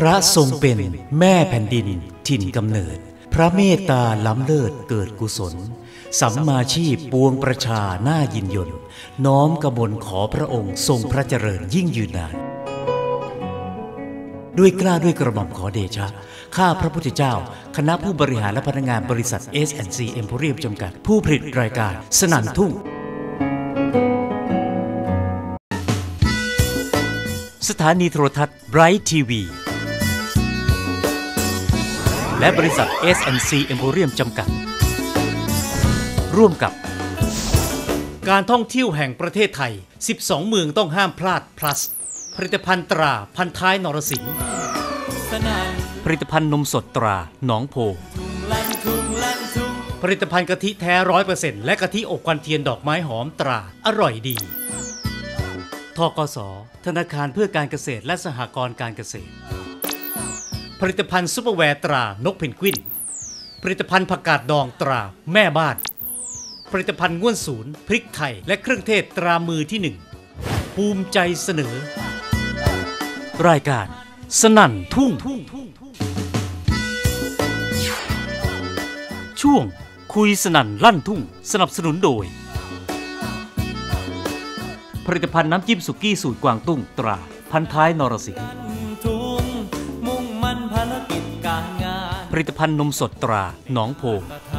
ระทรงเป็นแม่แผ่นดินถิ่นกำเนิดพระเมตตาล้ำเลิศเกิดกุศลสัมมาชีพปวงประชาหน้ายินยนต์น้อมกมลขอพระองค์ทรงพระเจริญยิ่งยืนนานด้วยกล้าด้วยกระหม่อมขอเดชะข้าพระพุทธเจ้าคณะผู้บริหารและพนักงานบริษัท S&C Emporium จำกัดผู้ผลิตรายการสนั่นทุ่งสถานีโทรทัศน์ Bright TV และบริษัท S&C Emporium จำกัดร่วมกับการท่องเที่ยวแห่งประเทศไทย12เมืองต้องห้ามพลาด plus ผลิตภัณฑ์ตราพันท้ายนรสิงห์ผลิตภัณฑ์นมสดตราหนองโพผลิตภัณฑ์กะทิแท้ 100% และกะทิอบควันเทียนดอกไม้หอมตราอร่อยดีธกส.ธนาคารเพื่อการเกษตรและสหกรณ์การเกษตรผลิตภัณฑ์ซุปเปอร์แวร์ตรานกเพนกวินผลิตภัณฑ์ผักกาดดองตราแม่บ้านผลิตภัณฑ์ง่วนศูนย์พริกไทยและเครื่องเทศตรามือที่1ภูมิใจเสนอรายการสนั่นทุ่งช่วงคุยสนั่นลั่นทุ่งสนับสนุนโดยผลิตภัณฑ์น้ำจิ้มสุกี้สูตรกวางตุ้งตราพันท้ายนรสิงห์ผลิตภัณฑ์นมสดตราหนองโพ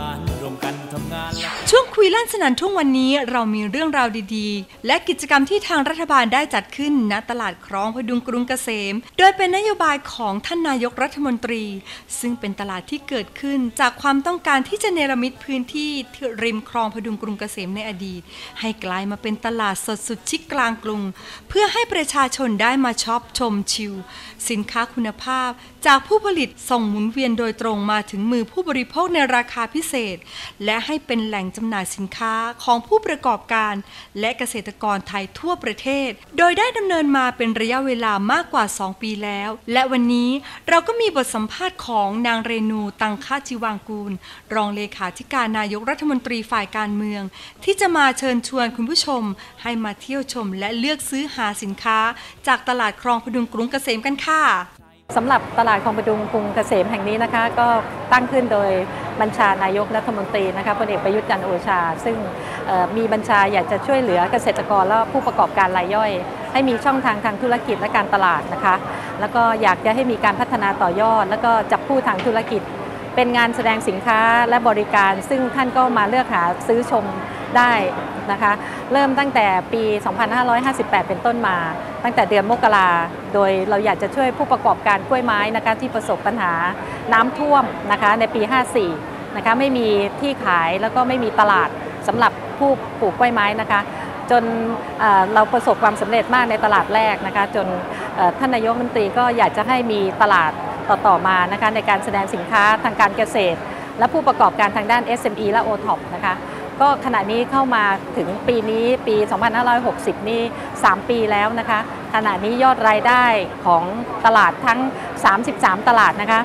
ช่วงคุยลั่นสนั่นทุ่งวันนี้เรามีเรื่องราวดีๆและกิจกรรมที่ทางรัฐบาลได้จัดขึ้นณตลาดคลองพดุงกรุงเกษมโดยเป็นนโยบายของท่านนายกรัฐมนตรีซึ่งเป็นตลาดที่เกิดขึ้นจากความต้องการที่จะเนรมิตพื้นที่ริมคลองพดุงกรุงเกษมในอดีตให้กลายมาเป็นตลาดสดสุดชิคกลางกรุงเพื่อให้ประชาชนได้มาช็อปชมชิลสินค้าคุณภาพจากผู้ผลิตส่งหมุนเวียนโดยตรงมาถึงมือผู้บริโภคในราคาพิเศษและให้เป็นแหล่งจำหน่ายสินค้าของผู้ประกอบการและเกษตรกรไทยทั่วประเทศโดยได้ดำเนินมาเป็นระยะเวลามากกว่า2ปีแล้วและวันนี้เราก็มีบทสัมภาษณ์ของนางเรนูตังคจิวางกูลรองเลขาธิการนายกรัฐมนตรีฝ่ายการเมืองที่จะมาเชิญชวนคุณผู้ชมให้มาเที่ยวชมและเลือกซื้อหาสินค้าจากตลาดคลองพดุงกรุงเกษมกันค่ะสำหรับตลาดคลองพดุงกรุงเกษมแห่งนี้นะคะก็ตั้งขึ้นโดยบัญชานายกรัฐมนตรีนะคะพลเอกประยุทธ์จันทร์โอชาซึ่งมีบัญชาอยากจะช่วยเหลือเกษตรกรและผู้ประกอบการรายย่อยให้มีช่องทางทางธุรกิจและการตลาดนะคะแล้วก็อยากจะให้มีการพัฒนาต่อยอดแล้วก็จับคู่ทางธุรกิจเป็นงานแสดงสินค้าและบริการซึ่งท่านก็มาเลือกหาซื้อชมได้นะคะเริ่มตั้งแต่ปี 2558 เป็นต้นมาตั้งแต่เดือนมกราโดยเราอยากจะช่วยผู้ประกอบการกล้วยไม้นะคะที่ประสบปัญหาน้ำท่วมนะคะในปี 54 นะคะไม่มีที่ขายแล้วก็ไม่มีตลาดสำหรับผู้ปลูกกล้วยไม้นะคะจนเราประสบความสำเร็จมากในตลาดแรกนะคะจนท่านนายกรัฐมนตรีก็อยากจะให้มีตลาดต่อมานะคะในการแสดงสินค้าทางการเกษตรและผู้ประกอบการทางด้าน SME และ OTOP นะคะก็ขณะนี้เข้ามาถึงปีนี้ปี 2560 นี่ 3 ปีแล้วนะคะขณะนี้ยอดรายได้ของตลาดทั้ง 33 ตลาดนะคะ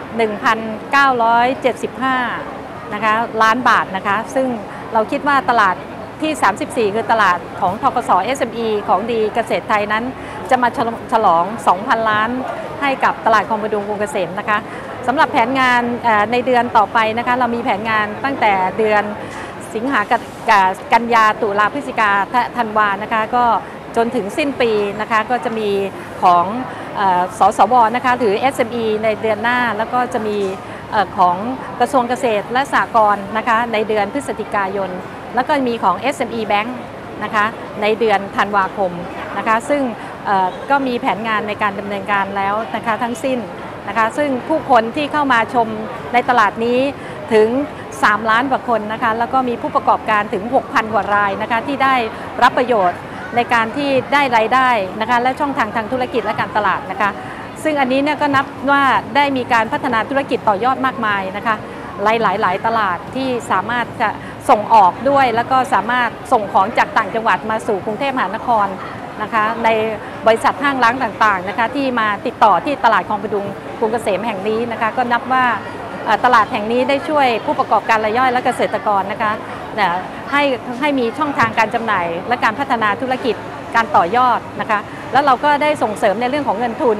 1,975 นะคะล้านบาทนะคะซึ่งเราคิดว่าตลาดที่ 34 คือตลาดของธกส. SME ของดีเกษตรไทยนั้นจะมาฉลอง 2,000 ล้านให้กับตลาดคลองพดุงกรุงเกษมนะคะสำหรับแผนงานในเดือนต่อไปนะคะเรามีแผนงานตั้งแต่เดือนสิงหากันยาตุลาพฤศจิกาธันวานะคะก็จนถึงสิ้นปีนะคะก็จะมีของสสวนะคะหรือ SME ในเดือนหน้าแล้วก็จะมีของกระทรวงเกษตรและสหกรณ์นะคะในเดือนพฤศจิกายนแล้วก็มีของ SME Bank นะคะในเดือนธันวาคมนะคะซึ่งก็มีแผนงานในการดำเนินการแล้วนะคะทั้งสิ้นนะคะซึ่งผู้คนที่เข้ามาชมในตลาดนี้ถึง3 ล้านกว่าคนนะคะแล้วก็มีผู้ประกอบการถึง 6,000 กว่ารายนะคะที่ได้รับประโยชน์ในการที่ได้รายได้นะคะและช่องทางทางธุรกิจและการตลาดนะคะซึ่งอันนี้เนี่ยก็นับว่าได้มีการพัฒนาธุรกิจต่อยอดมากมายนะคะหลายตลาดที่สามารถจะส่งออกด้วยแล้วก็สามารถส่งของจากต่างจังหวัดมาสู่กรุงเทพมหานครนะคะในบริษัทห้างร้านต่างๆนะคะที่มาติดต่อที่ตลาดคลองพดุงกรุงเกษมแห่งนี้นะคะก็นับว่าตลาดแห่งนี้ได้ช่วยผู้ประกอบการรายย่อยและเกษตรกรนะคะให้มีช่องทางการจำหน่ายและการพัฒนาธุรกิจการต่อยอดนะคะแล้วเราก็ได้ส่งเสริมในเรื่องของเงินทุน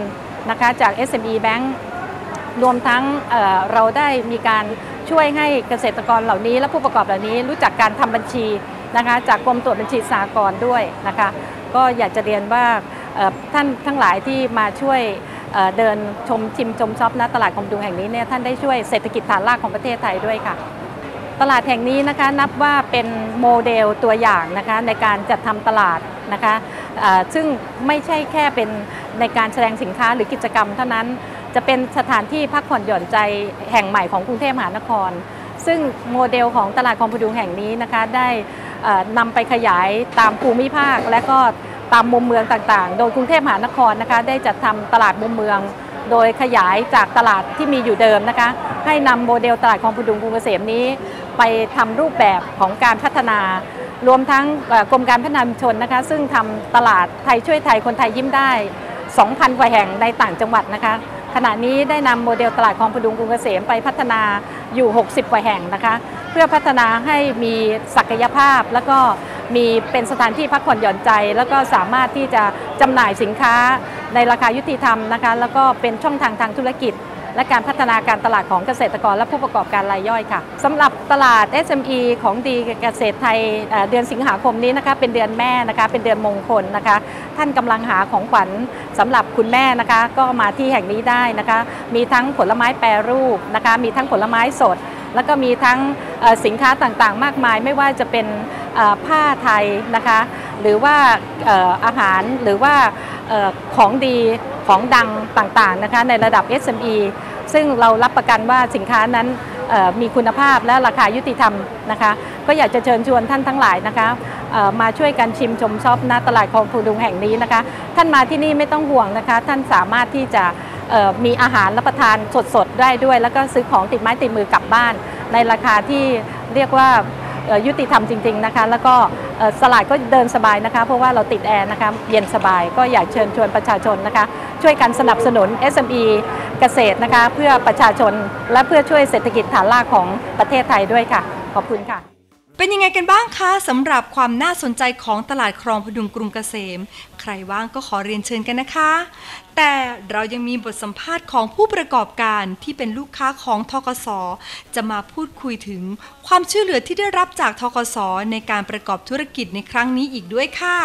นะคะจาก SME Bank รวมทั้งเราได้มีการช่วยให้เกษตรกรเหล่านี้และผู้ประกอบเหล่านี้รู้จักการทำบัญชีนะคะจากกรมตรวจบัญชีสหกรณ์ด้วยนะคะก็อยากจะเรียนว่าท่านทั้งหลายที่มาช่วยเดินชมชิมชมช็อปณตลาดคลองพดุงแห่งนี้เนี่ยท่านได้ช่วยเศรษฐกิจฐานรากของประเทศไทยด้วยค่ะตลาดแห่งนี้นะคะนับว่าเป็นโมเดลตัวอย่างนะคะในการจัดทำตลาดนะคะซึ่งไม่ใช่แค่เป็นในการแสดงสินค้าหรือกิจกรรมเท่านั้นจะเป็นสถานที่พักผ่อนหย่อนใจแห่งใหม่ของกรุงเทพมหานครซึ่งโมเดลของตลาดคลองพดุงแห่งนี้นะคะได้นำไปขยายตามภูมิภาคและก็ตามมุมเมืองต่างๆโดยกรุงเทพมหานครนะคะได้จัดทำตลาดมุมเมืองโดยขยายจากตลาดที่มีอยู่เดิมนะคะให้นำโมเดลตลาดคลองพดุงกรุงเกษมนี้ไปทำรูปแบบของการพัฒนารวมทั้งกรมการพัฒนาชุมชนนะคะซึ่งทำตลาดไทยช่วยไทยคนไทยยิ้มได้ 2,000 กว่าแห่งในต่างจังหวัดนะคะขณะนี้ได้นำโมเดลตลาดคลองพดุงกรุงเกษมไปพัฒนาอยู่ 60 กว่าแห่งนะคะเพื่อพัฒนาให้มีศักยภาพแล้วก็มีเป็นสถานที่พักผ่อนหย่อนใจแล้วก็สามารถที่จะจำหน่ายสินค้าในราคายุติธรรมนะคะแล้วก็เป็นช่องทางทางธุรกิจและการพัฒนาการตลาดของเกษตรกรและผู้ประกอบการรายย่อยค่ะสำหรับตลาด SME ของดีเกษตรไทยเดือนสิงหาคมนี้นะคะเป็นเดือนแม่นะคะเป็นเดือนมงคลนะคะท่านกำลังหาของขวัญสำหรับคุณแม่นะคะก็มาที่แห่งนี้ได้นะคะมีทั้งผลไม้แปรรูปนะคะมีทั้งผลไม้สดแล้วก็มีทั้งสินค้าต่างๆมากมายไม่ว่าจะเป็นผ้าไทยนะคะหรือว่าอาหารหรือว่าของดีของดังต่างๆนะคะในระดับ SME ซึ่งเรารับประกันว่าสินค้านั้นมีคุณภาพและราคายุติธรรมนะคะก็อยากจะเชิญชวนท่านทั้งหลายนะคะมาช่วยกันชิมชมช็อปณตลาดคลองพดุงแห่งนี้นะคะท่านมาที่นี่ไม่ต้องห่วงนะคะท่านสามารถที่จะมีอาหารรับประทานสดๆได้ด้วยแล้วก็ซื้อของติดไม้ติดมือกลับบ้านในราคาที่เรียกว่ายุติธรรมจริงๆนะคะแล้วก็ตลาดก็เดินสบายนะคะเพราะว่าเราติดแอร์นะคะเย็นสบายก็อยากเชิญชวนประชาชนนะคะช่วยกันสนับสนุน SME เกษตรนะคะเพื่อประชาชนและเพื่อช่วยเศรษฐกิจฐานรากของประเทศไทยด้วยค่ะขอบคุณค่ะเป็นยังไงกันบ้างคะสำหรับความน่าสนใจของตลาดคลองพดุงกรุงเกษมใครว่างก็ขอเรียนเชิญกันนะคะแต่เรายังมีบทสัมภาษณ์ของผู้ประกอบการที่เป็นลูกค้าของธกส.จะมาพูดคุยถึงความช่วยเหลือที่ได้รับจากธกส.ในการประกอบธุรกิจในครั้งนี้อีกด้วยค่ะ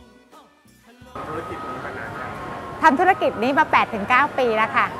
ทำธุรกิจนี้มา 8-9 ปีแล้วค่ะ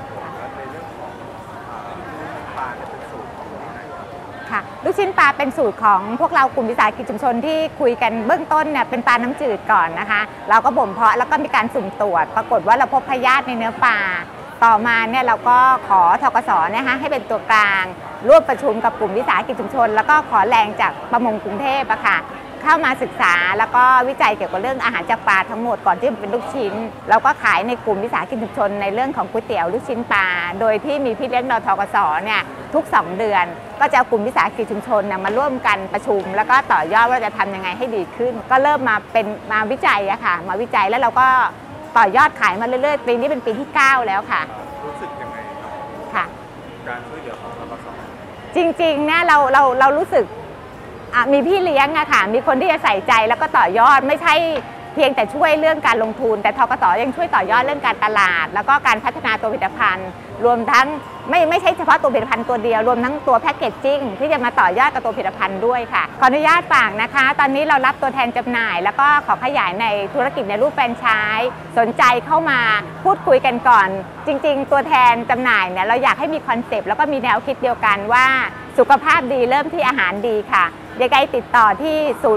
ลูกชิ้นปลาเป็นสูตรของพวกเรากลุ่มวิสาหกิจชุมชนที่คุยกันเบื้องต้นเนี่ยเป็นปลาน้ำจืดก่อนนะคะเราก็บ่มเพาะแล้วก็มีการสุ่มตรวจปรากฏว่าเราพบพยาธิในเนื้อปลาต่อมาเนี่ยเราก็ขอธกส.นะคะให้เป็นตัวกลางร่วมประชุมกับกลุ่มวิสาหกิจชุมชนแล้วก็ขอแรงจากประมงกรุงเทพอะค่ะเข้ามาศึกษาแล้วก็วิจัยเกี่ยวกับเรื่องอาหารจากปลาทั้งหมดก่อนที่จะเป็นลูกชิ้นเราก็ขายในกลุ่มวิสาหกิจชุมชนในเรื่องของก๋วยเตี๋ยวลูกชิ้นปลาโดยที่มีพี่เลี้ยงธกส.เนี่ยทุก2เดือนก็จะเอากลุ่มวิสาหกิจชุมชนมาร่วมกันประชุมแล้วก็ต่อยอดว่าจะทำยังไงให้ดีขึ้นก็เริ่มมาวิจัยอะค่ะมาวิจัยแล้วเราก็ต่อยอดขายมาเรื่อยๆปีนี้เป็นปีที่9แล้วค่ะรู้สึกยังไงค่ะการช่วยเหลือของธกส. จริงๆเนี่ยเรารู้สึกมีพี่เลี้ยงอะค่ะมีคนที่จะใส่ใจแล้วก็ต่อยอดไม่ใช่เพียงแต่ช่วยเรื่องการลงทุนแต่ธกส.ยังช่วยต่อยอดเรื่องการตลาดแล้วก็การพัฒนาตัวผลิตภัณฑ์รวมทั้งไม่ใช่เฉพาะตัวผลิตภัณฑ์ตัวเดียวรวมทั้งตัวแพคเกจจิ้งที่จะมาต่อยอดกับตัวผลิตภัณฑ์ด้วยค่ะขออนุญาตฝากนะคะตอนนี้เรารับตัวแทนจำหน่ายแล้วก็ขอขยายในธุรกิจในรูปแฟรนไชส์สนใจเข้ามาพูดคุยกันก่อนจริงๆตัวแทนจำหน่ายเนี่ยเราอยากให้มีคอนเซปต์แล้วก็มีแนวคิดเดียวกันว่าสุขภาพดีเริ่มที่อาหารดีค่ะยังไงติดต่อที่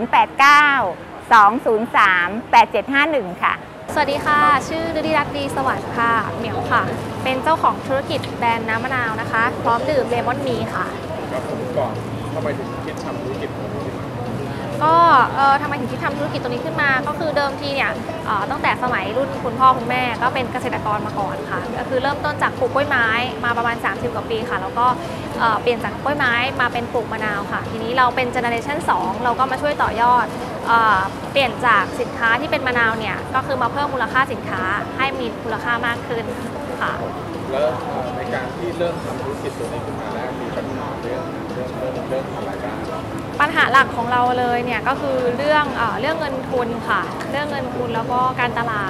089-203-8751ค่ะสวัสดีค่ะชื่อฤดีรัตน์ดีสวัสดิ์ค่ะเหมียวค่ะเป็นเจ้าของธุรกิจแบรนด์น้ำมะนาวนะคะพร้อมดื่มเลมอนมีค่ะครับผมก่อนทำไมถึงคิดทำธุรกิจนี้ขึ้นมาก็ทำไมถึงคิดทำธุรกิจตัวนี้ขึ้นมาก็คือเดิมทีเนี่ยตั้งแต่สมัยรุ่นคุณพ่อคุณแม่ก็เป็นเกษตรกรมาก่อนค่ะก็คือเริ่มต้นจากปลูกกล้วยไม้มาประมาณ30 กว่าปีค่ะแล้วก็เปลี่ยนจากกล้วยไม้มาเป็นปลูกมะนาวค่ะทีนี้เราเป็นเจเนอเรชั่น2เราก็มาช่วยต่อยอดเปลี่ยนจากสินค้าที่เป็นมะนาวเนี่ยก็คือมาเพิ่มมูลค่าสินค้าให้มีมูลค่ามากขึ้นค่ะแล้วในการที่เริ่มทำธุรกิจตัวนี้ขึ้นมาแล้วมีปัญหาเรื่องอะไรบ้างปัญหาหลักของเราเลยเนี่ยก็คือเรื่องเงินทุนค่ะเรื่องเงินทุนแล้วก็การตลาด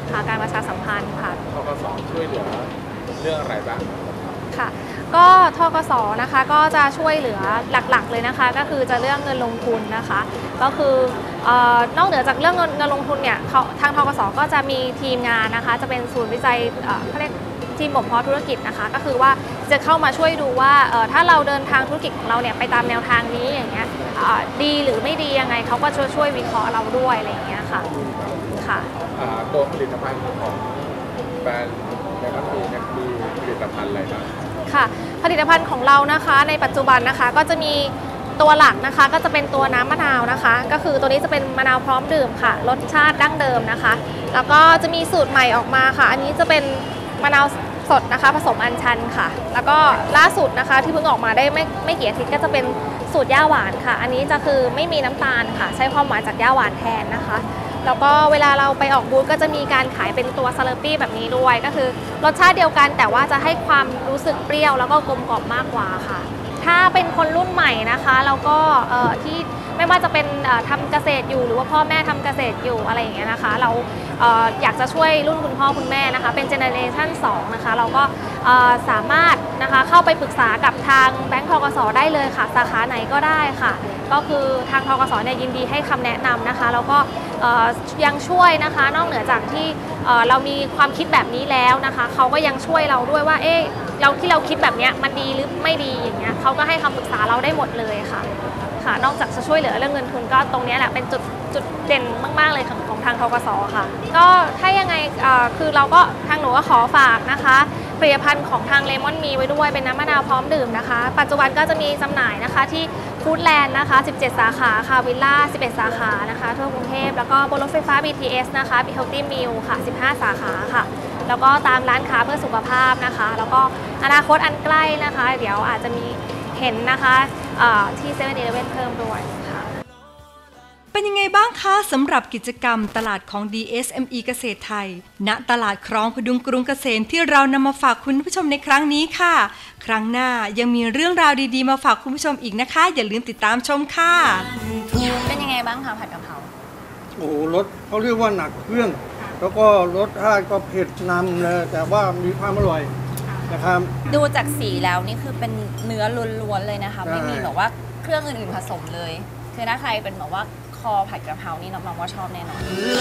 ค่ะการประชาสัมพันธ์ค่ะธกส.ช่วยเหลือเรื่องอะไรบ้างค่ะก็ธกส.นะคะก็จะช่วยเหลือหลักๆเลยนะคะก็คือจะเรื่องเงินลงทุนนะคะก็คือนอกเหนือจากเรื่องเงินลงทุนเนี่ยทางธกส.ก็จะมีทีมงานนะคะจะเป็นศูนย์วิจัยเขาเรียกทีมบ่มเพาะธุรกิจนะคะก็คือว่าจะเข้ามาช่วยดูว่าถ้าเราเดินทางธุรกิจของเราเนี่ยไปตามแนวทางนี้อย่างเงี้ยดีหรือไม่ดียังไงเขาก็ช่วยวิเคราะห์เราด้วยอะไรอย่างเงี้ยค่ะค่ะตัวผลิตภัณฑ์ของแบรนด์ในบ้านมีเนี่ยมีผลิตภัณฑ์อะไรบ้างค่ะผลิตภัณฑ์ของเรานะคะในปัจจุบันนะคะก็จะมีตัวหลักนะคะก็จะเป็นตัวน้ำมะนาวนะคะก็คือตัวนี้จะเป็นมะนาวพร้อมดื่มค่ะรสชาติดั้งเดิมนะคะแล้วก็จะมีสูตรใหม่ออกมาค่ะอันนี้จะเป็นมะนาวสดนะคะผสมอัญชันค่ะแล้วก็ล่าสุดนะคะที่เพิ่งออกมาได้ไม่กี่อาทิตย์ก็จะเป็นสูตรย่าหวานค่ะอันนี้จะคือไม่มีน้ำตาลค่ะใช้ความหวานจากย่าหวานแทนนะคะแล้วก็เวลาเราไปออกบูธก็จะมีการขายเป็นตัวซาลาปี้แบบนี้ด้วยก็คือรสชาติเดียวกันแต่ว่าจะให้ความรู้สึกเปรี้ยวแล้วก็กลมกล่อมมากกว่าค่ะถ้าเป็นคนรุ่นใหม่นะคะแล้วก็ที่ไม่ว่าจะเป็นทำเกษตรอยู่หรือว่าพ่อแม่ทำเกษตรอยู่อะไรอย่างเงี้ยนะคะเราอยากจะช่วยรุ่นคุณพ่อคุณแม่นะคะเป็นเจเนอเรชัน2นะคะเราก็สามารถนะคะเข้าไปปรึกษากับทางแบงก์ธกส.ได้เลยค่ะสาขาไหนก็ได้ค่ะก็คือทางธกส.เนี่ยยินดีให้คำแนะนำนะคะแล้วก็ยังช่วยนะคะนอกเหนือจากที่เรามีความคิดแบบนี้แล้วนะคะเขาก็ยังช่วยเราด้วยว่าที่เราคิดแบบนี้มันดีหรือไม่ดีอย่างเงี้ยเขาก็ให้คำปรึกษาเราได้หมดเลยค่ะนอกจากจะช่วยเหลือเรื่องเงินทุนก็ตรงนี้แหละเป็นจุดเด่นมากๆเลยของทางธกส.ค่ะก็ถ้ายังไงคือเราก็ทางหนูก็ขอฝากนะคะผลิตภัณฑ์ของทางเลมอนมีไว้ด้วยเป็นน้ำมะนาวพร้อมดื่มนะคะปัจจุบันก็จะมีจำหน่ายนะคะที่ฟู้ดแลนด์นะคะ17 สาขาค่ะวิลล่า11 สาขานะคะทั่วกรุงเทพแล้วก็บนรถไฟฟ้า BTS นะคะบิเฮลตี้มิลค่ะ15 สาขาค่ะแล้วก็ตามร้านค้าเพื่อสุขภาพนะคะแล้วก็อนาคตอันใกล้นะคะเดี๋ยวอาจจะมีเห็นนะคะที่7-Eleven เพิ่มด้วยค่ะเป็นยังไงบ้างคะสำหรับกิจกรรมตลาดของ DSME เกษตรไทยณตลาดคลองพดุงกรุงเกษมที่เรานำมาฝากคุณผู้ชมในครั้งนี้ค่ะครั้งหน้ายังมีเรื่องราวดีๆมาฝากคุณผู้ชมอีกนะคะอย่าลืมติดตามชมค่ะเป็นยังไงบ้างคะผัดกะเพราโอ้รสเขาเรียกว่าหนักเครื่องแล้วก็รสชาติก็เผ็ดนำเลยแต่ว่ามีความอร่อยนะครับดูจากสีแล้วนี่คือเป็นเนื้อล้วนๆเลยนะคะไม่มีแบบว่าเครื่องอื่นๆผสมเลยคือถ้าใครเป็นแบบว่าคอผัดกะเพรานี่น้องๆว่าชอบแน่นอน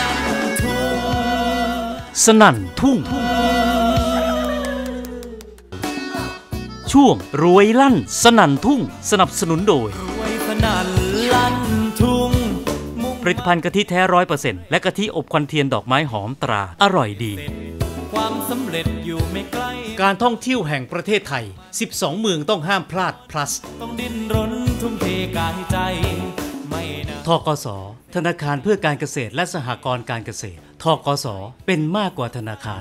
สนั่นทุ่งช่วงรวยลั่นสนั่นทุ่งสนับสนุนโดยผลิตภัณฑ์กะทิแท้ 100% และกะทิอบควันเทียนดอกไม้หอมตราอร่อยดีความสำเร็จอยู่ไม่ใกล้การท่องเที่ยวแห่งประเทศไทย12เมืองต้องห้ามพลาด plus ต้องดิ้นรนทุ่มเทกายใจธกส.ธนาคารเพื่อการเกษตรและสหกรณ์การเกษตรธกส.เป็นมากกว่าธนาคาร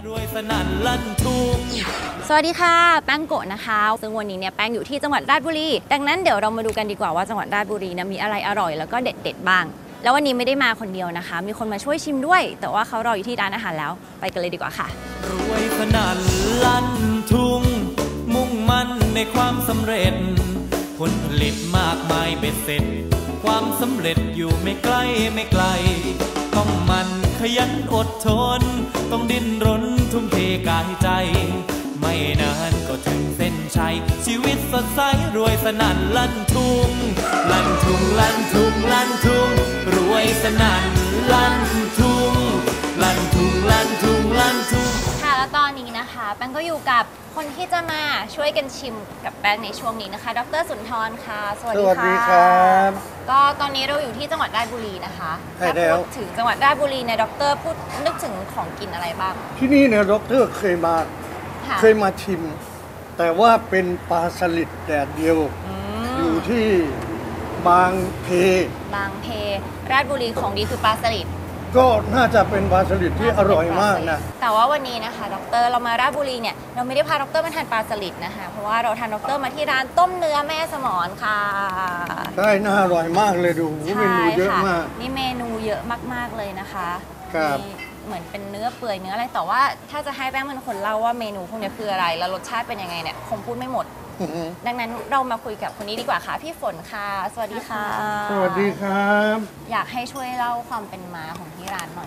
สวัสดีค่ะแป้งโกะนะคะซึ่งวันนี้เนี่ยแป้งอยู่ที่จังหวัดราชบุรีดังนั้นเดี๋ยวเรามาดูกันดีกว่าว่าจังหวัดราชบุรีนะมีอะไรอร่อยแล้วก็เด็ดๆบ้างแล้ววันนี้ไม่ได้มาคนเดียวนะคะมีคนมาช่วยชิมด้วยแต่ว่าเขารออยู่ที่ร้านอาหารแล้วไปกันเลยดีกว่าค่ะรวยสนั่นลั่นทุ่งมุ่งมั่นในความสำเร็จผลผลิตมากมายเบ็ดเสร็จความสำเร็จอยู่ไม่ใกล้ไม่ไกลต้องมันขยันอดทนต้องดิ้นรนทุ่มเทกายใจไม่นานก็ถึงเส้นชัยชีวิตสดใสรวยสนั่นลั่นทุ่งลั่นทุ่งลั่นทุ่งลั่นทุ่งรวยสนั่นลั่นทุ่งลั่นทุ่งลั่นทุ่งลั่นทุ่งค่ะแล้วตอนนี้นะคะแป้งก็อยู่กับคนที่จะมาช่วยกันชิมกับแป้งในช่วงนี้นะคะดร.สุนทรค่ะสวัสดีค่ะก็ตอนนี้เราอยู่ที่จังหวัดราชบุรีนะคะถ้าพูดถึงจังหวัดราชบุรีเนี่ยดร.พูดนึกถึงของกินอะไรบ้างที่นี่เนี่ยดร.เคยมาชิมแต่ว่าเป็นปลาสลิดแดดเดียวอยู่ที่บางเพราชบุรีของดีคือปลาสลิดก็น่าจะเป็นปลาสลิดที่อร่อยมากนะแต่ว่าวันนี้นะคะดร.เรามาราชบุรีเนี่ยเราไม่ได้พาดร.มาทานปลาสลิดนะคะเพราะว่าเราทานดร.มาที่ร้านต้มเนื้อแม่สมรค่ะใช่น่าอร่อยมากเลยดูเมนูเยอะมากนี่เมนูเยอะมากๆเลยนะคะครับเหมือนเป็นเนื้อเปื่อยเนื้ออะไรแต่ว่าถ้าจะให้แป้งเป็นคนเล่าว่าเมนูพวกนี้คืออะไรแล้วรสชาติเป็นยังไงเนี่ยคงพูดไม่หมดดังนั้นเรามาคุยกับคนนี้ดีกว่าค่ะพี่ฝนค่ะสวัสดีค่ะสวัสดีครับอยากให้ช่วยเล่าความเป็นมาของที่ร้านหน่อย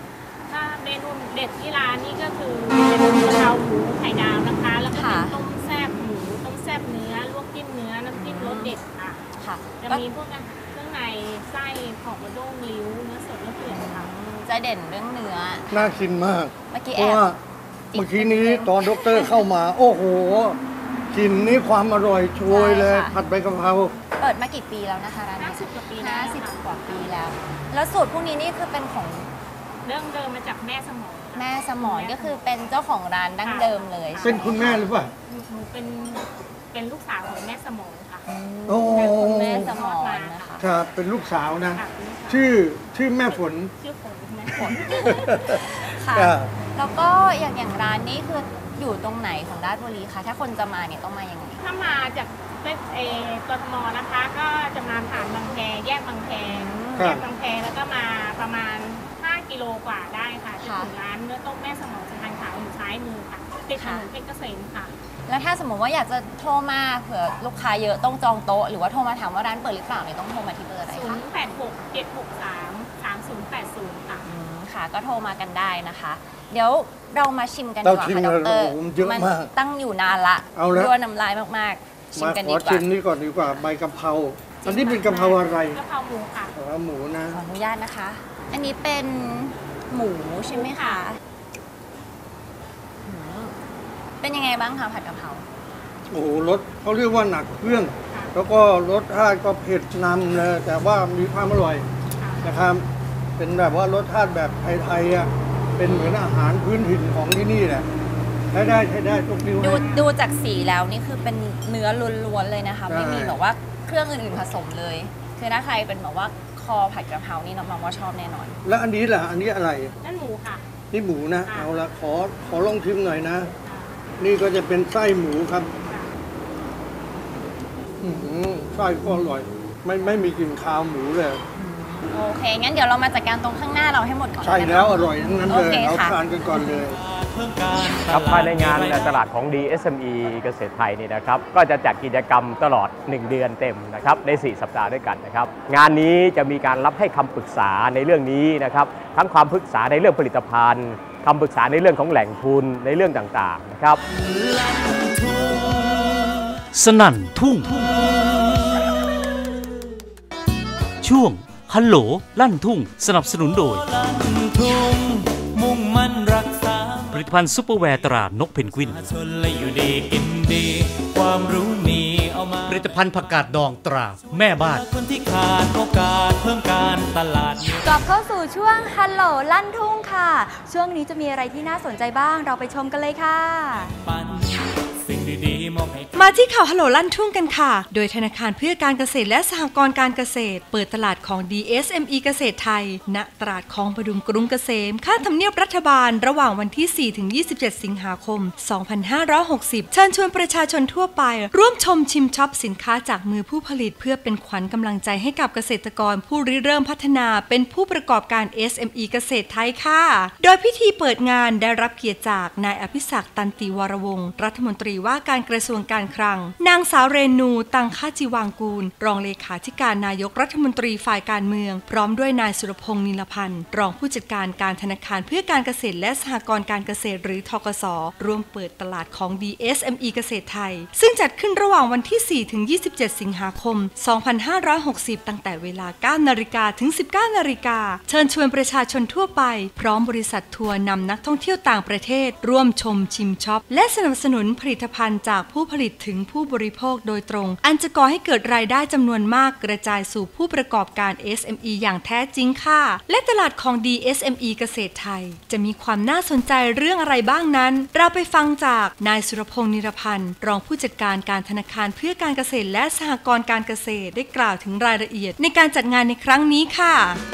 ถ้าเมนูเด็ดที่ร้านนี่ก็คือเป็นกะเพราหมูไข่ดาวนะคะแล้วก็เป็นต้มแซ่บหมูต้มแซ่บเนื้อลวกจิ้มเนื้อน้ำจิ้มรสเด็ดค่ะจะมีพวกเครื่องในไส้ของกระด้งลิ้วเนื้อสดและเปื่อยค่ะจะเด่นเรื่องเนื้อน่ากินมากเมื่อกี้เพราะว่าเมื่อกี้นี้ตอนดร.เข้ามาโอ้โหกลิ่นนี่ความอร่อยโชยเลยผัดใบกะเพราเปิดมากี่ปีแล้วนะคะร้านนี้ 50 กว่าปี 50 กว่าปีแล้วแล้วสูตรพวกนี้นี่คือเป็นของเริ่มเดิมมาจากแม่สมรก็คือเป็นเจ้าของร้านดั้งเดิมเลยเป็นคุณแม่หรือเปล่าหนูเป็นลูกสาวของแม่สมรค่ะโอ้แม่สมรนะคะครับเป็นลูกสาวนะชื่อแม่ฝนชื่อฝนแม่ฝนค่ะแล้วก็อย่างร้านนี้คืออยู่ตรงไหนของราชบุรีคะถ้าคนจะมาเนี่ยต้องมายังไงถ้ามาจากกทมนะคะก็จะมาผ่านบางแคแยกบางแคแล้วก็มาประมาณ5 กิโลกว่าได้ค่ะจะถึงร้านเนื้อต้มแม่สมรสะพานขาวอยู่ซ้ายมือค่ะติดถนนเพชรเกษมค่ะแล้วถ้าสมมติว่าอยากจะโทรมาเผื่อลูกค้าเยอะต้องจองโต๊ะหรือว่าโทรมาถามว่าร้านเปิดหรือเปล่าเนี่ยต้องโทรมาที่เบอร์อะไรคะ 086-763-3080ค่ะค่ะก็โทรมากันได้นะคะเดี๋ยวเรามาชิมกันดีกว่าค่ะดร. มันตั้งอยู่นานละรั่วน้ำลายมากๆชิมกันดีกว่าขอชิมนี่ก่อนดีกว่าใบกะเพราอันนี้เป็นกะเพราอะไรกะเพราหมูค่ะหมูนะขออนุญาตนะคะอันนี้เป็นหมูใช่ไหมคะเป็นยังไงบ้างคะผัดกะเพราโอ้โหรสเขาเรียกว่าหนักเครื่องแล้วก็รสชาติก็เผ็ดนำเลยแต่ว่ามีความอร่อยนะครับเป็นแบบว่ารสชาติแบบไทยๆอ่ะเป็นเหมือนอาหารพื้นถิ่นของที่นี่แหละใช้ได้ทุกนิ้วดูจากสีแล้วนี่คือเป็นเนื้อล้วนๆเลยนะคะไม่มีแบบว่าเครื่องอื่นๆผสมเลยคือถ้าใครเป็นแบบว่าคอผัดกะเพรานี่น้องๆว่าชอบแน่นอนแล้วอันนี้ล่ะอันนี้อะไรนั่นหมูค่ะนี่หมูนะเอาละขอลองชิมหน่อยนะนี่ก็จะเป็นไส้หมูครับไส้ก็อร่อยไม่มีกลิ่นคาวหมูเลยโอเคงั้นเดี๋ยวเรามาจัดการตรงข้างหน้าเราให้หมดก่อนใช่แล้วอร่อยทั้งนั้นเลยเอาทานกันก่อนเลยครับภายในงานตลาดของ DSME เกษตรไทยนี่นะครับก็จะจัดกิจกรรมตลอด1 เดือนเต็มนะครับใน4 สัปดาห์ด้วยกันนะครับงานนี้จะมีการรับให้คำปรึกษาในเรื่องนี้นะครับทั้งความปรึกษาในเรื่องผลิตภัณฑ์คำปรึกษาในเรื่องของแหล่งทุนในเรื่องต่างๆนะครับสนั่นทุ่งช่วงฮัลโหลลั่นทุ่งสนับสนุนโดยผลิตภัณฑ์ซุปเปอร์แวร์ตรานกเพนกวินผลิตภัณฑ์ผักกาดดองตราแม่บ้านกลับเข้าสู่ช่วงฮัลโหลลั่นทุ่งค่ะช่วงนี้จะมีอะไรที่น่าสนใจบ้างเราไปชมกันเลยค่ะมาที่ข่าวฮัลโหลลั่นทุ่งกันค่ะโดยธนาคารเพื่อการเกษตรและสหกรณ์การเกษตรเปิดตลาดของ DSME เกษตรไทยณตลาดคลองพดุงกรุงเกษมข้างทำเนียบรัฐบาลระหว่างวันที่ 4-27 สิงหาคม 2560 เชิญชวนประชาชนทั่วไปร่วมชมชิมช็อปสินค้าจากมือผู้ผลิตเพื่อเป็นขวัญกำลังใจให้กับเกษตรกรผู้ริเริ่มพัฒนาเป็นผู้ประกอบการ SME เกษตรไทยค่ะโดยพิธีเปิดงานได้รับเกียรติจากนายอภิศักดิ์ตันติวรวงศ์รัฐมนตรีว่าการกระทรวงการคลังนางสาวเรนูตังค่าจีวางกูลรองเลขาธิการนายกรัฐมนตรีฝ่ายการเมืองพร้อมด้วยนายสุรพงษ์นิลพันธ์รองผู้จัดการการธนาคารเพื่อการเกษตรและสหกรณ์การเกษตรหรือธกส.ร่วมเปิดตลาดของ DSME เกษตรไทยซึ่งจัดขึ้นระหว่างวันที่ 4-27 สิงหาคม 2560 ตั้งแต่เวลา 9 นาฬิกาถึง 19 นาฬิกาเชิญชวนประชาชนทั่วไปพร้อมบริษัททัวร์นำนักท่องเที่ยวต่างประเทศร่วมชมชิมช็อปและสนับสนุนผลิตภัณฑ์จากผู้ผลิตถึงผู้บริโภคโดยตรงอันจะก่อให้เกิดรายได้จำนวนมากกระจายสู่ผู้ประกอบการ SME อย่างแท้จริงค่ะและตลาดของ DSME เกษตรไทยจะมีความน่าสนใจเรื่องอะไรบ้างนั้นเราไปฟังจากนายสุรพงษ์นิรพันธ์รองผู้จัดการการธนาคารเพื่อการเกษตรและสหกรณ์การเกษตรได้กล่าวถึงรายละเอียดในการจัดงานในครั้งนี้ค่ะ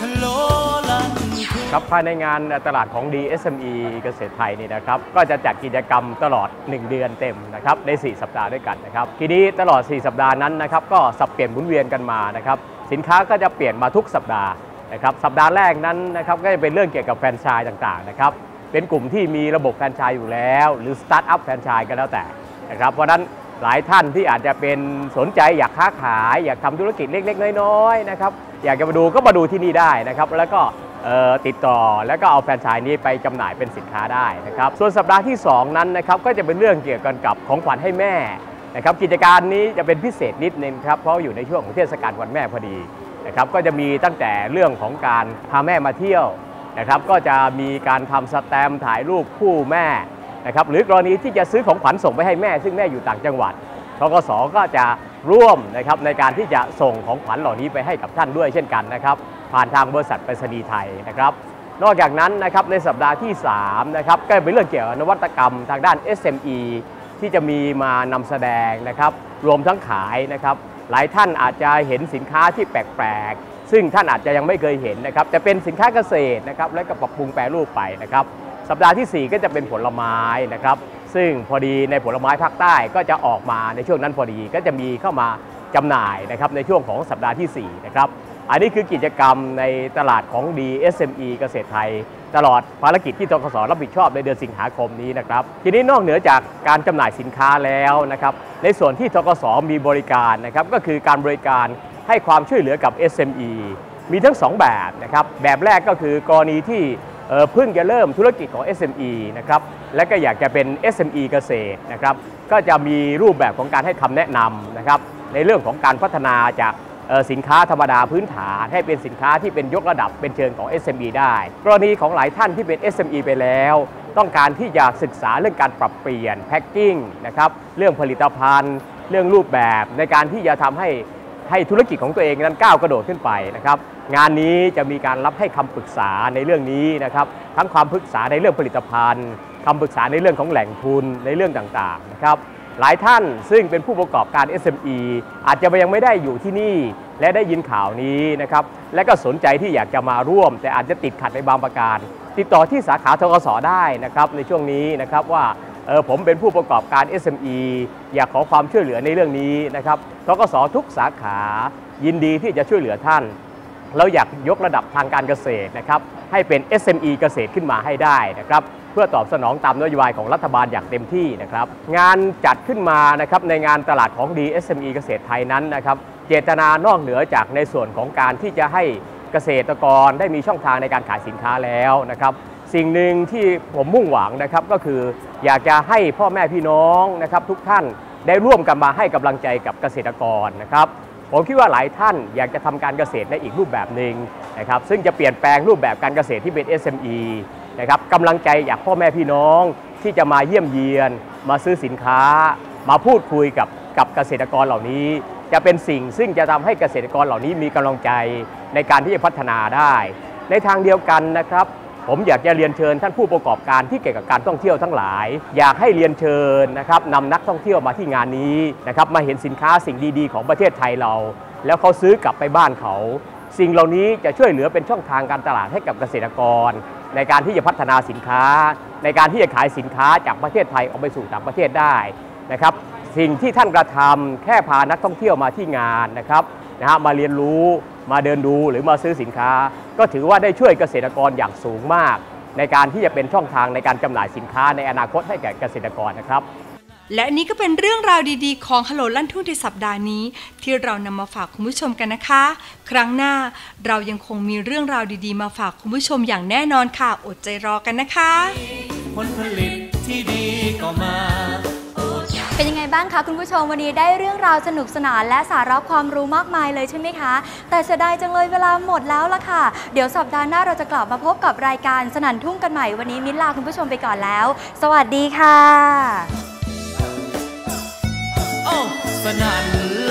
ครับภายในงานตลาดของ DSME เกษตรไทยนี่นะครับก็จะจัดกิจกรรมตลอด1 เดือนเต็มนะครับใน4 สัปดาห์ด้วยกันนะครับทีนี้ตลอด4 สัปดาห์นั้นนะครับก็สับเปลี่ยนหมุนเวียนกันมานะครับสินค้าก็จะเปลี่ยนมาทุกสัปดาห์นะครับสัปดาห์แรกนั้นนะครับก็จะเป็นเรื่องเกี่ยวกับแฟรนไชส์ต่างๆนะครับเป็นกลุ่มที่มีระบบแฟรนไชส์อยู่แล้วหรือสตาร์ทอัพแฟรนไชส์ก็แล้วแต่นะครับเพราะนั้นหลายท่านที่อาจจะเป็นสนใจอยากค้าขายอยากทำธุรกิจเล็กๆน้อยๆนะครับอยากจะมาดูก็มาดูที่นี่ได้นะครับแล้วก็ติดต่อแล้วก็เอาแฟรนไชส์นี้ไปจำหน่ายเป็นสินค้าได้นะครับส่วนสัปดาห์ที่2นั้นนะครับก็จะเป็นเรื่องเกี่ยวกับของขวัญให้แม่นะครับกิจการนี้จะเป็นพิเศษนิดนึงครับเพราะอยู่ในช่วงของเทศกาลวันแม่พอดีนะครับก็จะมีตั้งแต่เรื่องของการพาแม่มาเที่ยวนะครับก็จะมีการทำสแตมป์ถ่ายรูปคู่แม่นะครับหรือกรณีที่จะซื้อของขวัญส่งไปให้แม่ซึ่งแม่อยู่ต่างจังหวัดธกส.ก็จะร่วมนะครับในการที่จะส่งของขวัญเหล่านี้ไปให้กับท่านด้วยเช่นกันนะครับผ่านทางบริษัทไปรษณีย์ไทยนะครับนอกจากนั้นนะครับในสัปดาห์ที่3นะครับก็เป็นเรื่องเกี่ยวกับนวัตกรรมทางด้าน SME ที่จะมีมานำแสดงนะครับรวมทั้งขายนะครับหลายท่านอาจจะเห็นสินค้าที่แปลกๆซึ่งท่านอาจจะยังไม่เคยเห็นนะครับแต่เป็นสินค้าเกษตรนะครับและก็ปรับปรุงแปรรูปไปนะครับสัปดาห์ที่4ก็จะเป็นผลไม้นะครับซึ่งพอดีในผลไม้ภาคใต้ก็จะออกมาในช่วงนั้นพอดีก็จะมีเข้ามาจำหน่ายนะครับในช่วงของสัปดาห์ที่4นะครับอันนี้คือกิจกรรมในตลาดของ DSME เกษตรไทยตลอดภารกิจที่ธกส.รับผิดชอบในเดือนสิงหาคมนี้นะครับทีนี้นอกเหนือจากการจำหน่ายสินค้าแล้วนะครับในส่วนที่ธกส.มีบริการนะครับก็คือการบริการให้ความช่วยเหลือกับ SME มีทั้ง2แบบนะครับแบบแรกก็คือกรณีที่เพิ่งจะเริ่มธุรกิจของ SME นะครับและก็อยากจะเป็น SME เกษตรนะครับก็จะมีรูปแบบของการให้คำแนะนำนะครับในเรื่องของการพัฒนาจากสินค้าธรรมดาพื้นฐานให้เป็นสินค้าที่เป็นยกระดับเป็นเชิงของ SME ได้กรณีของหลายท่านที่เป็น SME ไปแล้วต้องการที่จะศึกษาเรื่องการปรับเปลี่ยนแพ็คกิ้งนะครับเรื่องผลิตภัณฑ์เรื่องรูปแบบในการที่จะทำให้ธุรกิจของตัวเองนั้นก้าวกระโดดขึ้นไปนะครับงานนี้จะมีการรับให้คำปรึกษาในเรื่องนี้นะครับทั้งความปรึกษาในเรื่องผลิตภัณฑ์คำปรึกษาในเรื่องของแหล่งทุนในเรื่องต่างๆนะครับหลายท่านซึ่งเป็นผู้ประกอบการ SME อาจจะยังไม่ได้อยู่ที่นี่และได้ยินข่าวนี้นะครับและก็สนใจที่อยากจะมาร่วมแต่อาจจะติดขัดในบางประการติดต่อที่สาขาธกส.ได้นะครับในช่วงนี้นะครับว่าผมเป็นผู้ประกอบการ SME อยากขอความช่วยเหลือในเรื่องนี้นะครับธกส.ทุกสาขายินดีที่จะช่วยเหลือท่านเราอยากยกระดับทางการเกษตรนะครับให้เป็น SME เกษตรขึ้นมาให้ได้นะครับเพื่อตอบสนองตามนโยบายของรัฐบาลอย่างเต็มที่นะครับงานจัดขึ้นมานะครับในงานตลาดของ DSME เกษตรไทยนั้นนะครับเจตนานอกเหนือจากในส่วนของการที่จะให้เกษตรกรได้มีช่องทางในการขายสินค้าแล้วนะครับสิ่งหนึ่งที่ผมมุ่งหวังนะครับก็คืออยากจะให้พ่อแม่พี่น้องนะครับทุกท่านได้ร่วมกันมาให้กำลังใจกับเกษตรกรนะครับผมคิดว่าหลายท่านอยากจะทำการเกษตรในอีกรูปแบบหนึ่งนะครับซึ่งจะเปลี่ยนแปลงรูปแบบการเกษตรที่เป็น SME นะครับกำลังใจจากพ่อแม่พี่น้องที่จะมาเยี่ยมเยียนมาซื้อสินค้ามาพูดคุยกับเกษตรกรเหล่านี้จะเป็นสิ่งซึ่งจะทำให้เกษตรกรเหล่านี้มีกำลังใจในการที่จะพัฒนาได้ในทางเดียวกันนะครับผมอยากจะเรียนเชิญท่านผู้ประกอบการที่เกี่ยวกับการท่องเที่ยวทั้งหลายอยากให้เรียนเชิญนะครับนำนักท่องเที่ยวมาที่งานนี้นะครับมาเห็นสินค้าสิ่งดีๆของประเทศไทยเราแล้วเขาซื้อกลับไปบ้านเขาสิ่งเหล่านี้จะช่วยเหลือเป็นช่องทางการตลาดให้กับเกษตรกรในการที่จะพัฒนาสินค้าในการที่จะขายสินค้าจากประเทศไทยออกไปสู่ต่างประเทศได้นะครับสิ่งที่ท่านกระทำแค่พานักท่องเที่ยวมาที่งานนะครับมาเรียนรู้มาเดินดูหรือมาซื้อสินค้าก็ถือว่าได้ช่วยเกษตรกรอย่างสูงมากในการที่จะเป็นช่องทางในการจำหน่ายสินค้าในอนาคตให้แก่เกษตรกรนะครับและนี่ก็เป็นเรื่องราวดีๆของฮัลโหลลั่นทุ่งในสัปดาห์นี้ที่เรานำมาฝากคุณผู้ชมกันนะคะครั้งหน้าเรายังคงมีเรื่องราวดีๆมาฝากคุณผู้ชมอย่างแน่นอนค่ะอดใจรอกันนะคะผลผลิตที่ดีก็มาเป็นยังไงบ้างคะคุณผู้ชมวันนี้ได้เรื่องราวสนุกสนานและสาระความรู้มากมายเลยใช่ไหมคะแต่เสียดายจังเลยเวลาหมดแล้วล่ะค่ะเดี๋ยวสัปดาห์หน้าเราจะกลับมาพบกับรายการสนั่นทุ่งกันใหม่วันนี้มิ้นลาคุณผู้ชมไปก่อนแล้วสวัสดีค่ะสนั่น